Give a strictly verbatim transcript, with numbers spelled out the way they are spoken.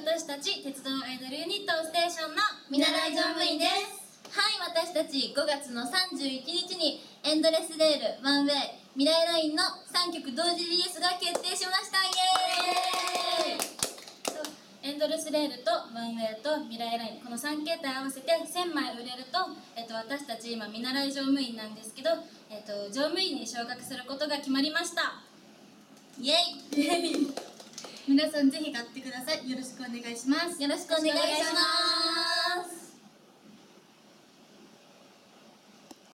私たち鉄道アイドルユニットステーションの見習い乗務員です。 はい、私たちごがつのさんじゅういちにちにエンドレスレール、ワンウェイ、未来ラインのさんきょく同時リリースが決定しました。イエーイ。エンドレスレールとワンウェイと未来ライン、このさん形態合わせてせんまい売れると、えっと、私たち今見習い乗務員なんですけど、えっと、乗務員に昇格することが決まりました。イエイ。 皆さんぜひ買ってください。よろしくお願いします。 よろしくお願いします。